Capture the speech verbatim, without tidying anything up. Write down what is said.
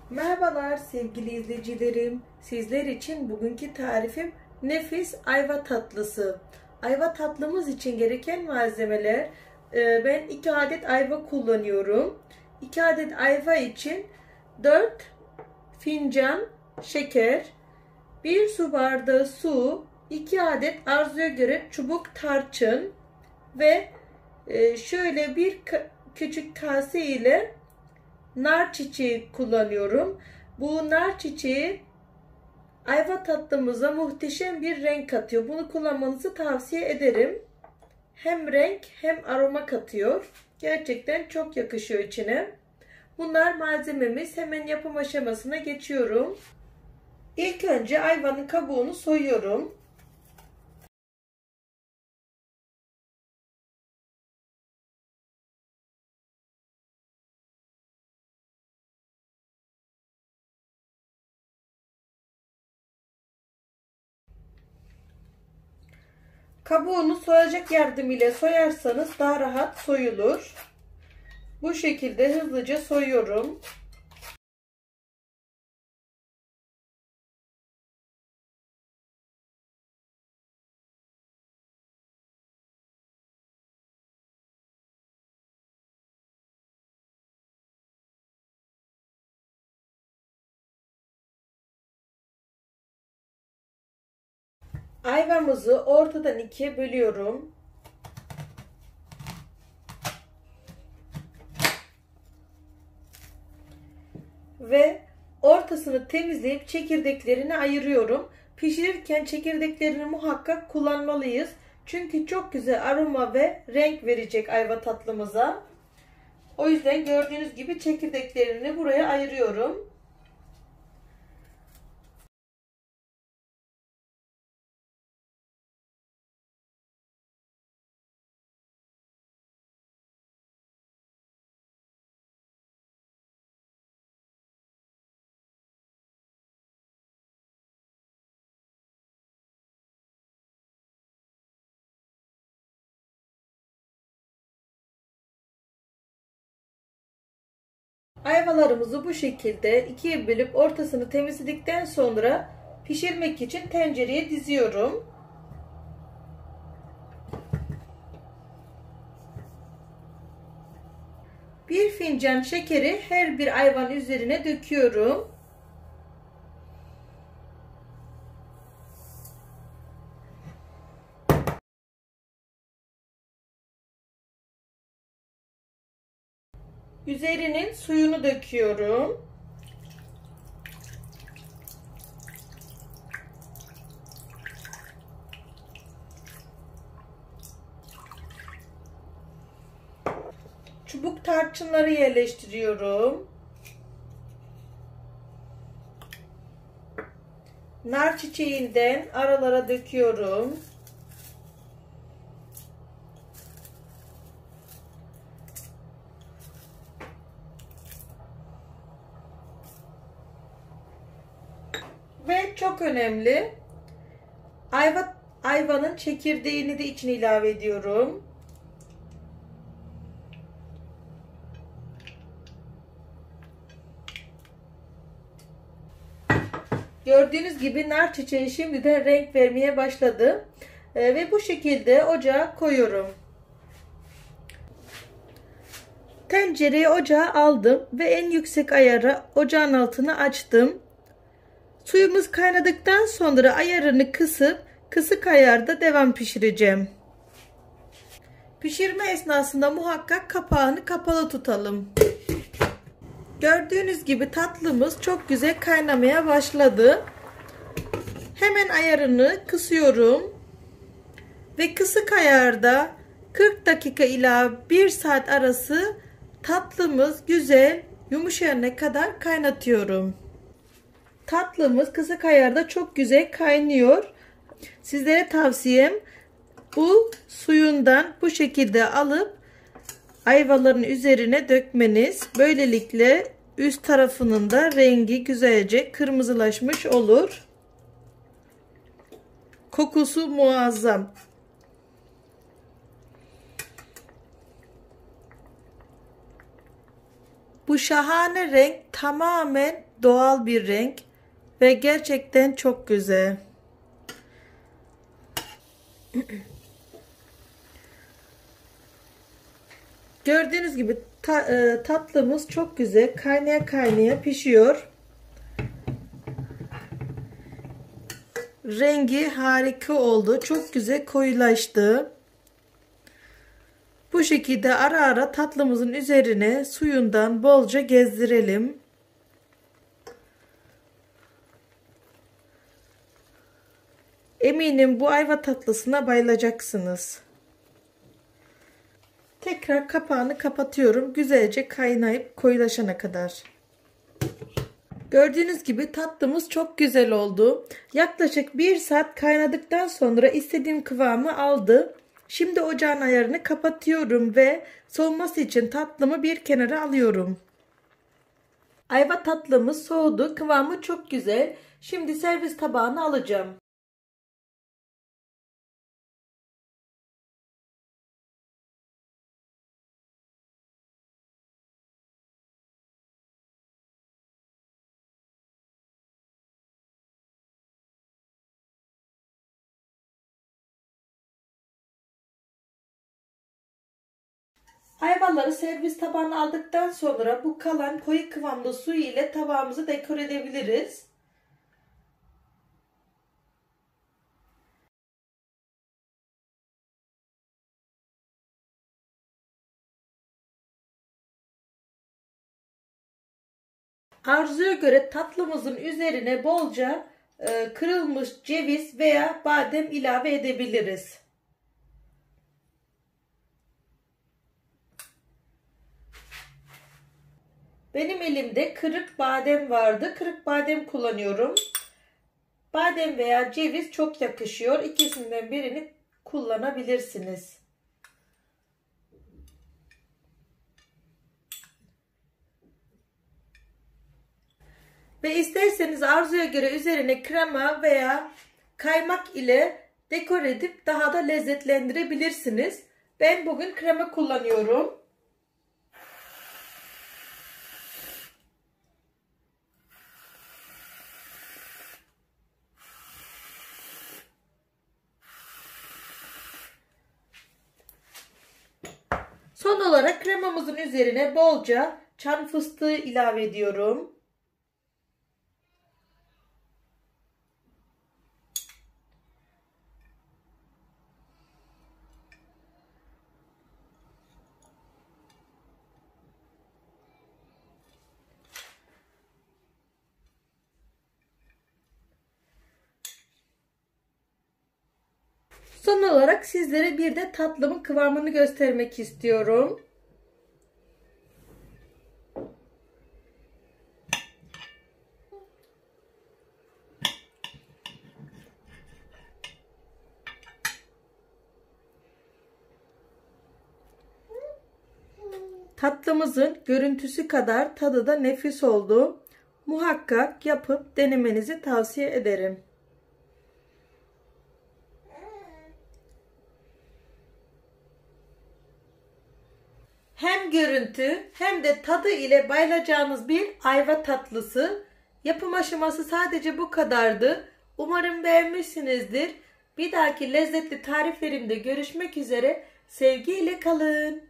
Merhabalar sevgili izleyicilerim. Sizler için bugünkü tarifim nefis ayva tatlısı. Ayva tatlımız için gereken malzemeler: ben iki adet ayva kullanıyorum. iki adet ayva için dört fincan şeker, bir su bardağı su, iki adet arzuya göre çubuk tarçın ve şöyle bir küçük kase ile nar çiçeği kullanıyorum. Bu nar çiçeği ayva tatlımıza muhteşem bir renk katıyor. Bunu kullanmanızı tavsiye ederim. Hem renk hem aroma katıyor. Gerçekten çok yakışıyor içine. Bunlar malzememiz. Hemen yapım aşamasına geçiyorum. İlk önce ayvanın kabuğunu soyuyorum. Kabuğunu soyacak yardımıyla soyarsanız daha rahat soyulur. Bu şekilde hızlıca soyuyorum. Ayvamızı ortadan ikiye bölüyorum. Ve ortasını temizleyip çekirdeklerini ayırıyorum. Pişirirken çekirdeklerini muhakkak kullanmalıyız. Çünkü çok güzel aroma ve renk verecek ayva tatlımıza. O yüzden gördüğünüz gibi çekirdeklerini buraya ayırıyorum. Ayvalarımızı bu şekilde ikiye bölüp ortasını temizledikten sonra pişirmek için tencereye diziyorum. Bir fincan şekeri her bir ayvanın üzerine döküyorum. Üzerinin suyunu döküyorum. Çubuk tarçınları yerleştiriyorum. Nar çiçeğinden aralara döküyorum. Ve çok önemli, ayva, ayvanın çekirdeğini de içine ilave ediyorum. Gördüğünüz gibi nar çiçeği şimdiden renk vermeye başladı. Ee, ve bu şekilde ocağa koyuyorum. Tencereyi ocağa aldım ve en yüksek ayara ocağın altını açtım. Suyumuz kaynadıktan sonra ayarını kısıp kısık ayarda devam pişireceğim. Pişirme esnasında muhakkak kapağını kapalı tutalım. Gördüğünüz gibi tatlımız çok güzel kaynamaya başladı. Hemen ayarını kısıyorum. Ve kısık ayarda kırk dakika ila bir saat arası tatlımız güzel yumuşayana kadar kaynatıyorum. Tatlımız kısık ayarda çok güzel kaynıyor. Sizlere tavsiyem bu suyundan bu şekilde alıp ayvaların üzerine dökmeniz. Böylelikle üst tarafının da rengi güzelce kırmızılaşmış olur. Kokusu muazzam. Bu şahane renk tamamen doğal bir renk ve gerçekten çok güzel. Gördüğünüz gibi ta, e, tatlımız çok güzel kaynaya kaynaya pişiyor. Rengi harika oldu. Çok güzel koyulaştı. Bu şekilde ara ara tatlımızın üzerine suyundan bolca gezdirelim. Eminim bu ayva tatlısına bayılacaksınız. Tekrar kapağını kapatıyorum. Güzelce kaynayıp koyulaşana kadar. Gördüğünüz gibi tatlımız çok güzel oldu. Yaklaşık bir saat kaynadıktan sonra istediğim kıvamı aldı. Şimdi ocağın ayarını kapatıyorum ve soğuması için tatlımı bir kenara alıyorum. Ayva tatlımız soğudu. Kıvamı çok güzel. Şimdi servis tabağına alacağım. Ayvaları servis tabağına aldıktan sonra bu kalan koyu kıvamlı suyu ile tabağımızı dekor edebiliriz. Arzuya göre tatlımızın üzerine bolca e, kırılmış ceviz veya badem ilave edebiliriz. Benim elimde kırık badem vardı. Kırık badem kullanıyorum. Badem veya ceviz çok yakışıyor. İkisinden birini kullanabilirsiniz. Ve isterseniz arzuya göre üzerine krema veya kaymak ile dekor edip daha da lezzetlendirebilirsiniz. Ben bugün krema kullanıyorum. Son olarak kremamızın üzerine bolca çam fıstığı ilave ediyorum. Son olarak sizlere bir de tatlımın kıvamını göstermek istiyorum. Tatlımızın görüntüsü kadar tadı da nefis oldu. Muhakkak yapıp denemenizi tavsiye ederim. Hem görüntü hem de tadı ile bayılacağınız bir ayva tatlısı. Yapım aşaması sadece bu kadardı. Umarım beğenmişsinizdir. Bir dahaki lezzetli tariflerimde görüşmek üzere. Sevgiyle kalın.